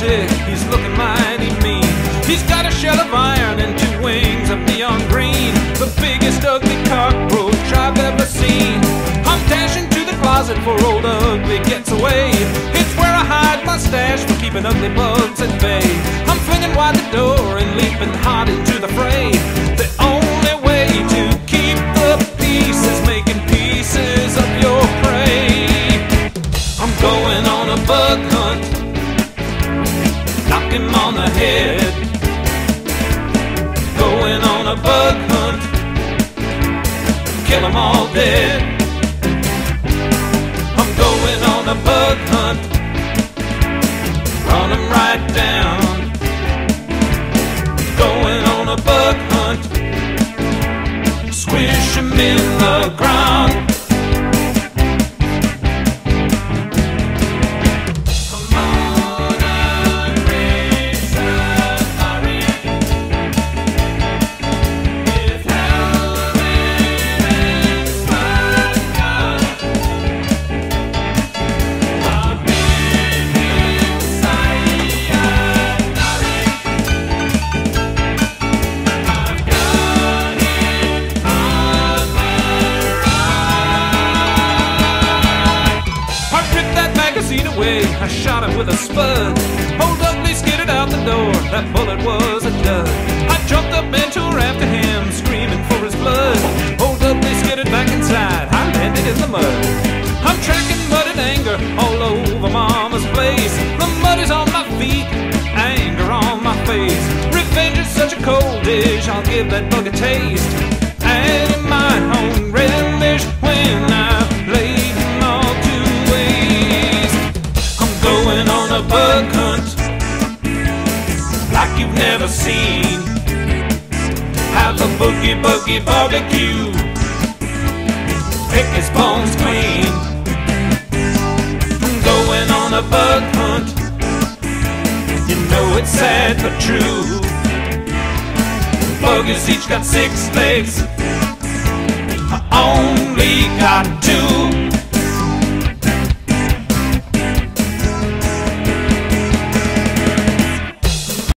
sick, he's looking mighty mean. He's got a shell of iron and two wings of neon green, the biggest ugly cockroach I've ever seen. I'm dashing to the closet for old ugly gets away. It's where I hide my stash for keeping ugly bugs at bay. I'm flinging wide the door and leaping hot into the fray. The only way to keep the peace is making pieces of your prey. I'm going on a bug hunt, knock him on the head. Going on a bug hunt, kill them all dead. I'm going on a bug hunt, run them right down. Going on a bug hunt, squish them in the ground. I shot him with a spud. Old ugly skidded out the door, that bullet was a dud. I jumped up and tore after him, screaming for his blood. Old ugly skidded back inside, I landed in the mud. I'm tracking mud and anger all over mama's place. The mud is on my feet, anger on my face. Revenge is such a cold dish, I'll give that bug a taste. And in my own relish when I laid him all to waste. Going on a bug hunt like you've never seen. Have a boogie boogie barbecue, pick his bones clean. I'm going on a bug hunt, you know it's sad but true. Buggers each got 6 legs, I only got 2.